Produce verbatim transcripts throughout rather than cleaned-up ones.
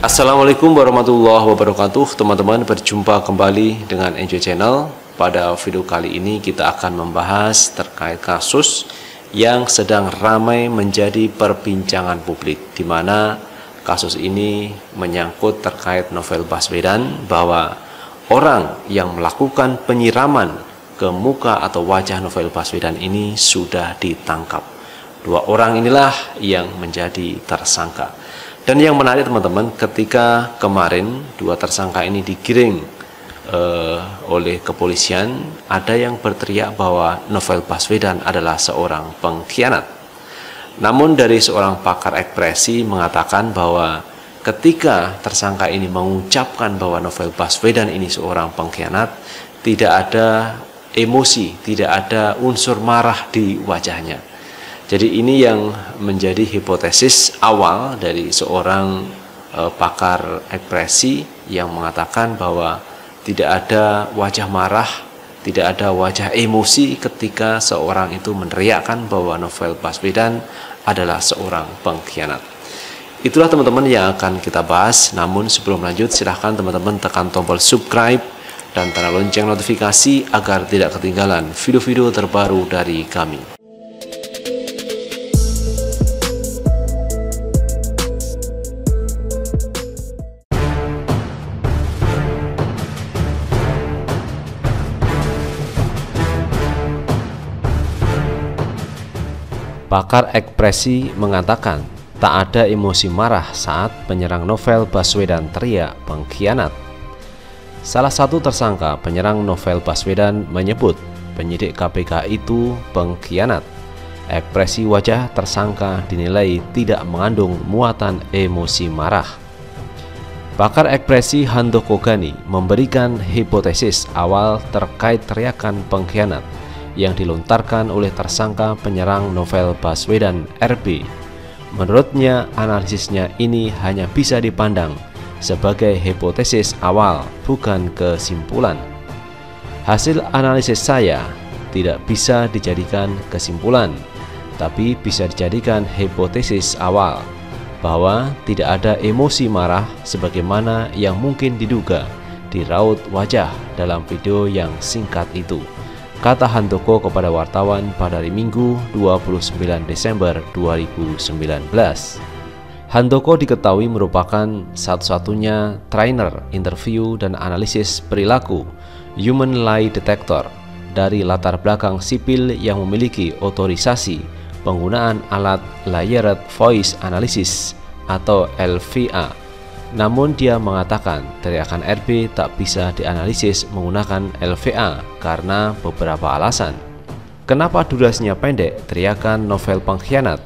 Assalamualaikum warahmatullahi wabarakatuh. Teman-teman, berjumpa kembali dengan Enjoy Channel. Pada video kali ini kita akan membahas terkait kasus yang sedang ramai menjadi perbincangan publik, di mana kasus ini menyangkut terkait Novel Baswedan, bahwa orang yang melakukan penyiraman ke muka atau wajah Novel Baswedan ini sudah ditangkap. Dua orang inilah yang menjadi tersangka. Dan yang menarik teman-teman, ketika kemarin dua tersangka ini digiring uh, oleh kepolisian, ada yang berteriak bahwa Novel Baswedan adalah seorang pengkhianat. Namun dari seorang pakar ekspresi mengatakan bahwa ketika tersangka ini mengucapkan bahwa Novel Baswedan ini seorang pengkhianat, tidak ada emosi, tidak ada unsur marah di wajahnya. Jadi ini yang menjadi hipotesis awal dari seorang e, pakar ekspresi yang mengatakan bahwa tidak ada wajah marah, tidak ada wajah emosi ketika seorang itu meneriakkan bahwa Novel Baswedan adalah seorang pengkhianat. Itulah teman-teman yang akan kita bahas. Namun sebelum lanjut, silahkan teman-teman tekan tombol subscribe dan tanda lonceng notifikasi agar tidak ketinggalan video-video terbaru dari kami. Pakar ekspresi mengatakan tak ada emosi marah saat penyerang Novel Baswedan teriak pengkhianat. Salah satu tersangka penyerang Novel Baswedan menyebut penyidik K P K itu pengkhianat. Ekspresi wajah tersangka dinilai tidak mengandung muatan emosi marah. Pakar ekspresi Handoko Gani memberikan hipotesis awal terkait teriakan pengkhianat yang dilontarkan oleh tersangka penyerang Novel Baswedan R B. Menurutnya, analisisnya ini hanya bisa dipandang sebagai hipotesis awal, bukan kesimpulan. Hasil analisis saya tidak bisa dijadikan kesimpulan, tapi bisa dijadikan hipotesis awal bahwa tidak ada emosi marah sebagaimana yang mungkin diduga di raut wajah dalam video yang singkat itu, kata Handoko kepada wartawan pada hari Minggu dua puluh sembilan Desember dua ribu sembilan belas. Handoko diketahui merupakan satu-satunya trainer interview dan analisis perilaku human lie detector dari latar belakang sipil yang memiliki otorisasi penggunaan alat layered voice analysis atau L V A. Namun dia mengatakan teriakan R B tak bisa dianalisis menggunakan L V A karena beberapa alasan. Kenapa durasinya pendek teriakan Novel pengkhianat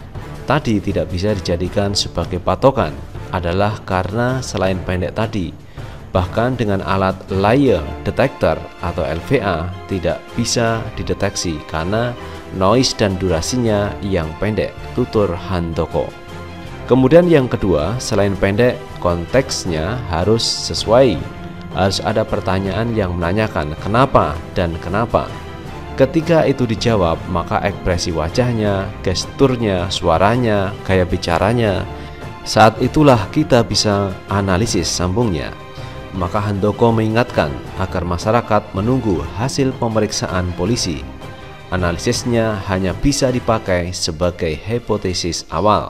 tadi tidak bisa dijadikan sebagai patokan adalah karena selain pendek tadi, bahkan dengan alat layer detector atau L V A tidak bisa dideteksi karena noise dan durasinya yang pendek, tutur Handoko. Kemudian yang kedua, selain pendek, konteksnya harus sesuai. Harus ada pertanyaan yang menanyakan kenapa dan kenapa. Ketika itu dijawab, maka ekspresi wajahnya, gesturnya, suaranya, gaya bicaranya, saat itulah kita bisa analisis sambungnya. Maka Handoko mengingatkan agar masyarakat menunggu hasil pemeriksaan polisi. Analisisnya hanya bisa dipakai sebagai hipotesis awal.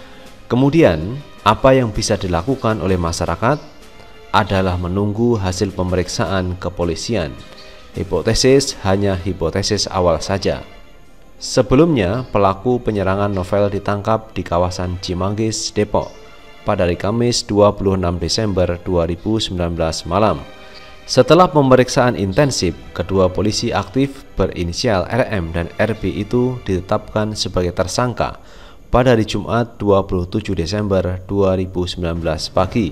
Kemudian, apa yang bisa dilakukan oleh masyarakat adalah menunggu hasil pemeriksaan kepolisian. Hipotesis hanya hipotesis awal saja. Sebelumnya, pelaku penyerangan Novel ditangkap di kawasan Cimanggis, Depok pada hari Kamis dua puluh enam Desember dua ribu sembilan belas malam. Setelah pemeriksaan intensif, kedua polisi aktif berinisial R M dan R B itu ditetapkan sebagai tersangka pada hari Jumat dua puluh tujuh Desember dua ribu sembilan belas pagi.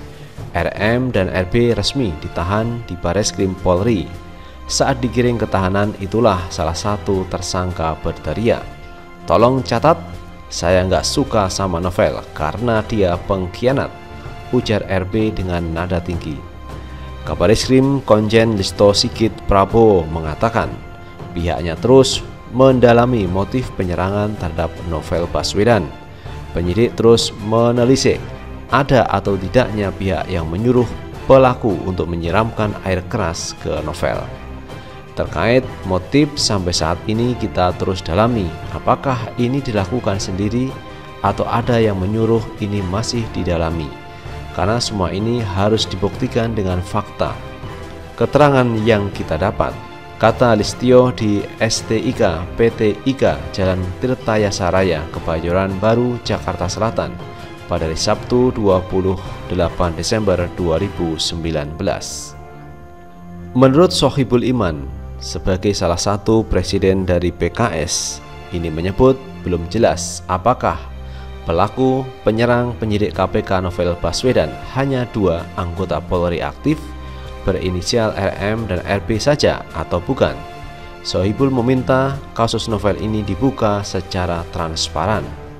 R M dan R B resmi ditahan di Bareskrim Polri. Saat digiring ke tahanan, itulah salah satu tersangka berteriak, "Tolong catat, saya nggak suka sama Novel karena dia pengkhianat," ujar R B dengan nada tinggi. Kabareskrim Konjen Listo Sigit Prabowo mengatakan pihaknya terus mendalami motif penyerangan terhadap Novel Baswedan. Penyidik terus menelisik ada atau tidaknya pihak yang menyuruh pelaku untuk menyiramkan air keras ke novel. Terkait motif sampai saat ini kita terus dalami apakah ini dilakukan sendiri atau ada yang menyuruh, ini masih didalami. Karena semua ini harus dibuktikan dengan fakta. Keterangan yang kita dapat, kata Listio di S T I K P T I K Jalan Tirtayasa Raya, Kebayoran Baru, Jakarta Selatan pada hari Sabtu dua puluh delapan Desember dua ribu sembilan belas. Menurut Sohibul Iman, sebagai salah satu presiden dari P K S, ini menyebut belum jelas apakah pelaku penyerang penyidik K P K Novel Baswedan hanya dua anggota Polri aktif berinisial R M dan R B saja atau bukan. Sohibul meminta kasus novel ini dibuka secara transparan.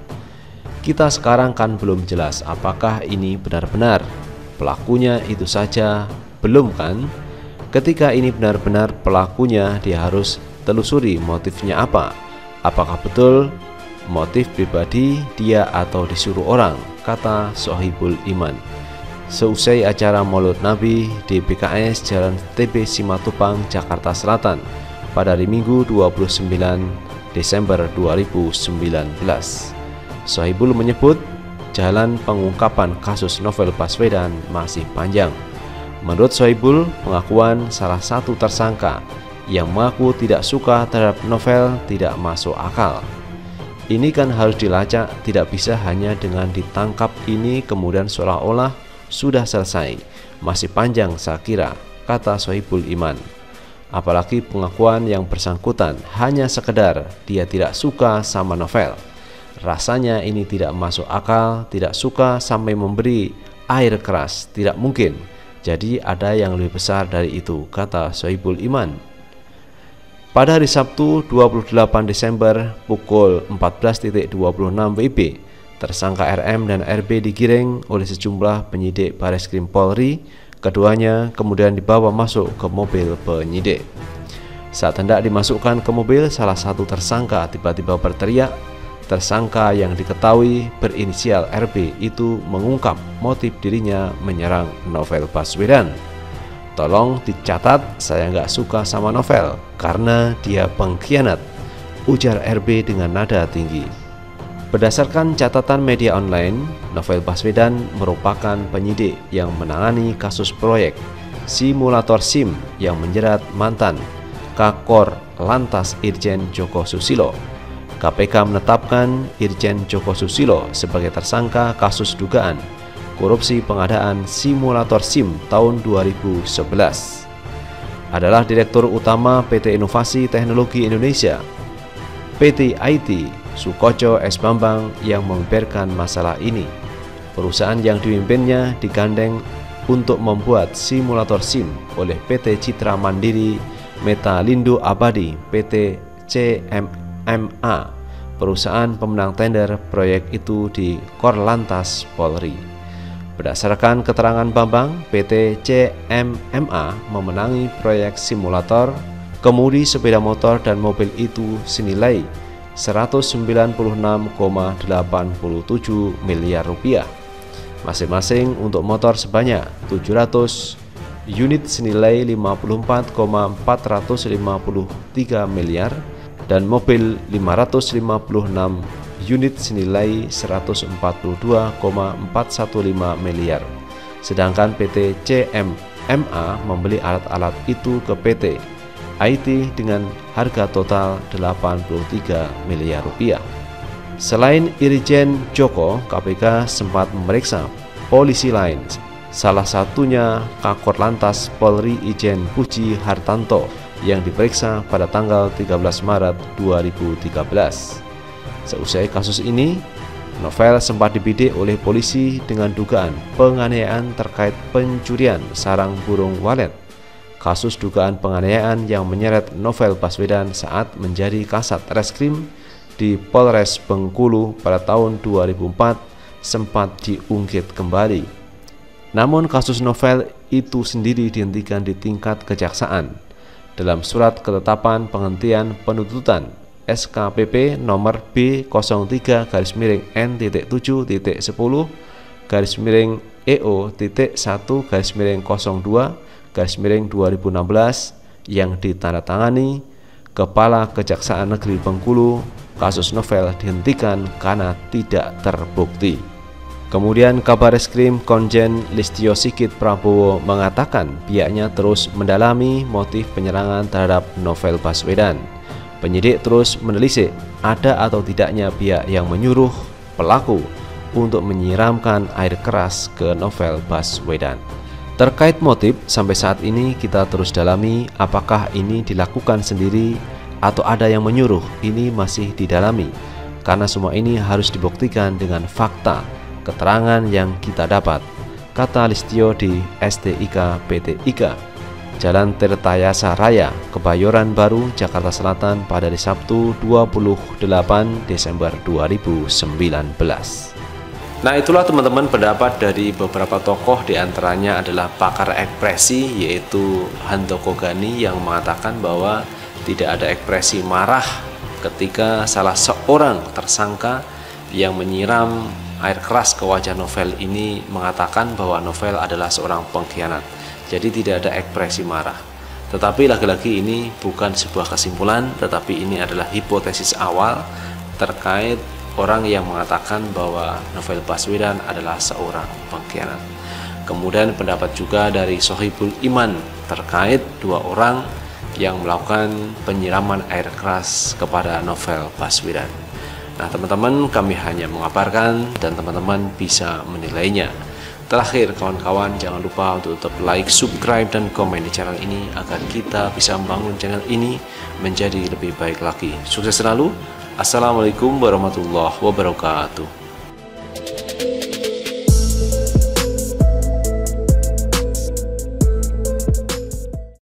Kita sekarang kan belum jelas apakah ini benar-benar pelakunya itu saja, belum kan? Ketika ini benar-benar pelakunya, dia harus telusuri motifnya apa. Apakah betul motif pribadi dia atau disuruh orang, kata Sohibul Iman. Seusai acara Maulud Nabi di B K S Jalan T B Simatupang, Jakarta Selatan pada hari Minggu dua puluh sembilan Desember dua ribu sembilan belas. Sohibul menyebut jalan pengungkapan kasus novel Baswedan masih panjang. Menurut Sohibul, pengakuan salah satu tersangka yang mengaku tidak suka terhadap novel tidak masuk akal. Ini kan harus dilacak, tidak bisa hanya dengan ditangkap ini kemudian seolah-olah sudah selesai. Masih panjang saya kira, kata Sohibul Iman. Apalagi pengakuan yang bersangkutan hanya sekedar dia tidak suka sama novel. Rasanya ini tidak masuk akal, tidak suka sampai memberi air keras, tidak mungkin. Jadi ada yang lebih besar dari itu, kata Sohibul Iman. Pada hari Sabtu dua puluh delapan Desember pukul empat belas dua puluh enam W I B, tersangka R M dan R B digiring oleh sejumlah penyidik Bareskrim Polri. Keduanya kemudian dibawa masuk ke mobil penyidik. Saat hendak dimasukkan ke mobil, salah satu tersangka tiba-tiba berteriak. Tersangka yang diketahui berinisial R B itu mengungkap motif dirinya menyerang novel Baswedan. Tolong dicatat, saya nggak suka sama novel karena dia pengkhianat, ujar R B dengan nada tinggi. Berdasarkan catatan media online, novel Baswedan merupakan penyidik yang menangani kasus proyek simulator SIM yang menjerat mantan Kakor Lantas Irjen Joko Susilo. K P K menetapkan Irjen Joko Susilo sebagai tersangka kasus dugaan korupsi pengadaan simulator SIM tahun dua ribu sebelas. Adalah Direktur Utama P T Inovasi Teknologi Indonesia, P T I T Sukoco S. Bambang yang membeberkan masalah ini. Perusahaan yang dipimpinnya digandeng untuk membuat simulator SIM oleh P T Citra Mandiri Metalindo Abadi P T C M M A, perusahaan pemenang tender proyek itu di Korlantas Polri. Berdasarkan keterangan Bambang, P T C M M A memenangi proyek simulator kemudi sepeda motor dan mobil itu senilai seratus sembilan puluh enam koma delapan tujuh miliar rupiah, masing-masing untuk motor sebanyak tujuh ratus unit senilai lima puluh empat koma empat lima tiga miliar dan mobil lima ratus lima puluh enam unit senilai seratus empat puluh dua koma empat lima miliar. Sedangkan P T C M M A membeli alat-alat itu ke P T I T dengan harga total delapan puluh tiga miliar rupiah. Selain Irjen Joko, K P K sempat memeriksa polisi lain, salah satunya Kakor Lantas Polri Ijen Puji Hartanto yang diperiksa pada tanggal tiga belas Maret dua ribu tiga belas. Seusai kasus ini, novel sempat dibidik oleh polisi dengan dugaan penganiayaan terkait pencurian sarang burung walet. Kasus dugaan penganiayaan yang menyeret novel Baswedan saat menjadi kasat reskrim di Polres Bengkulu pada tahun dua ribu empat sempat diungkit kembali. Namun kasus novel itu sendiri dihentikan di tingkat kejaksaan. Dalam surat ketetapan penghentian penuntutan S K P P nomor B nol tiga garis miring N tujuh sepuluh garis miring E O titik satu garis miring nol dua garis miring dua ribu enam belas yang ditandatangani Kepala Kejaksaan Negeri Bengkulu. Kasus novel dihentikan karena tidak terbukti. Kemudian Kabareskrim Konjen Listio Sigit Prabowo mengatakan pihaknya terus mendalami motif penyerangan terhadap Novel Baswedan. Penyidik terus menelisik ada atau tidaknya pihak yang menyuruh pelaku untuk menyiramkan air keras ke Novel Baswedan. Terkait motif, sampai saat ini kita terus dalami apakah ini dilakukan sendiri atau ada yang menyuruh. Ini masih didalami karena semua ini harus dibuktikan dengan fakta keterangan yang kita dapat, kata Listio di S T I K P T I K Jalan Tirtayasa Raya, Kebayoran Baru, Jakarta Selatan pada hari Sabtu dua puluh delapan Desember dua ribu sembilan belas. Nah, itulah teman-teman pendapat dari beberapa tokoh, diantaranya adalah pakar ekspresi yaitu Handoko Gani yang mengatakan bahwa tidak ada ekspresi marah ketika salah seorang tersangka yang menyiram air keras ke wajah Novel ini mengatakan bahwa Novel adalah seorang pengkhianat. Jadi tidak ada ekspresi marah. Tetapi lagi-lagi ini bukan sebuah kesimpulan, tetapi ini adalah hipotesis awal terkait orang yang mengatakan bahwa Novel Baswedan adalah seorang pengkhianat. Kemudian pendapat juga dari Sohibul Iman terkait dua orang yang melakukan penyiraman air keras kepada Novel Baswedan. Nah teman-teman, kami hanya mengabarkan dan teman-teman bisa menilainya. Terakhir kawan-kawan, jangan lupa untuk tetap like, subscribe, dan komen di channel ini agar kita bisa membangun channel ini menjadi lebih baik lagi. Sukses selalu. Assalamualaikum warahmatullahi wabarakatuh.